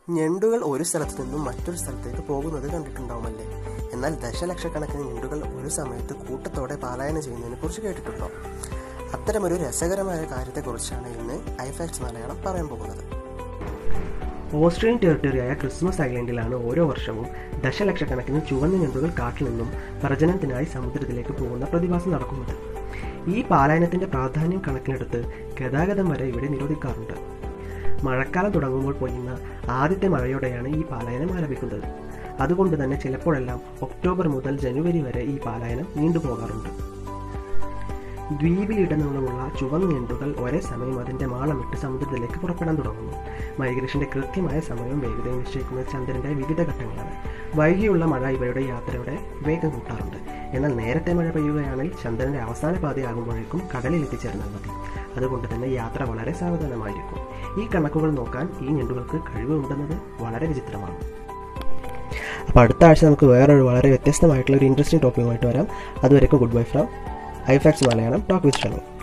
ഞണ്ടുകൾ ഒരു സ്ഥലത്ത് നിന്നും മറ്റൊരു സ്ഥലത്തേക്ക് പോകുന്നത് കണ്ടിട്ടുണ്ടാവുമല്ലേ? എന്നാൽ ദശലക്ഷക്കണക്കിന് ഞണ്ടുകൾ ഒരു സമയത്ത് കൂട്ടത്തോടെ പലായനം ചെയ്യുന്നതിനെ കുറിച്ച് കേട്ടിട്ടുണ്ടോ? അത്തരമൊരു രസകരമായ കാര്യത്തെക്കുറിച്ചാണ് ഇന്ന് ഐഫാക്ട്സ് മലയാളം പറയാൻ പോകുന്നത്. ഓസ്ട്രേലിയൻ ടെറിട്ടറിയായ ക്രിസ്മസ് ഐലൻഡിലാണ് ഓരോ വർഷവും ദശലക്ഷക്കണക്കിന് ചുവന്ന ഞണ്ടുകൾ കാട്ടിൽ നിന്നും പ്രജനനത്തിനായി സമുദ്രത്തിലേക്ക് പോകുന്ന പ്രതിഭാസം നടക്കുന്നത്. ഈ പലായനത്തിന്റെ പ്രാധാന്യം കണക്കിലെടുത്ത് ഗതാഗതം വരെ ഇവിടെ നിരോധിക്കാറുണ്ട്. മഴക്കാലം തുടങ്ങുമ്പോൾ പൊയ്യുന്ന ആദ്യത്തെ മഴയോടെയാണ് ഈ പലായനം ആരംഭിക്കുന്നത്. അതുകൊണ്ട് തന്നെ ചിലപ്പോഴെല്ലാം ഒക്ടോബർ മുതൽ ജനുവരി വരെ ഈ പലായനം നീണ്ടുപോകാറുണ്ട്. ദ്വീപിലിടനീളമുള്ള ചുവന്ന ഞണ്ടുകൾ ഒരേ സമയം അതിന്റെ മാളമിട്ട് സമുദ്രത്തിലേക്ക് പുറപ്പെടാൻ തുടങ്ങുന്നു. മൈഗ്രേഷന്റെ കൃത്യമായ സമയവും വേഗതയും നിശ്ചയിക്കുന്നത് ചന്ദ്രന്റെ വിവിധ ഘട്ടങ്ങളാണ്. വൈകിയുള്ള മഴ ഇവയുടെ യാത്രയുടെ വേഗം കൂട്ടാറുണ്ട്. എന്നാൽ നേരത്തെ മഴ പെയ്യുകയാണെങ്കിൽ ചന്ദ്രന്റെ അവസാന പാതയാകുമ്പോഴേക്കും കടലിൽ എത്തിച്ചേർന്നാൽ മതി. അതുകൊണ്ട് തന്നെ യാത്ര വളരെ സാവധാനമായിരിക്കും. ഈ കണക്കുകൾ നോക്കാൻ ഈ ഞണ്ടുകൾക്ക് കഴിവുണ്ടെന്നത് വളരെ വിചിത്രമാണ്. അപ്പോൾ അടുത്ത ആഴ്ച നമുക്ക് വേറൊരു വളരെ വ്യത്യസ്തമായിട്ടുള്ള ഒരു ഇൻട്രസ്റ്റിംഗ് ടോപ്പിക്കുമായിട്ട് വരാം. അതുവരെയും good bye from ifacts Malayalam talk with Shami.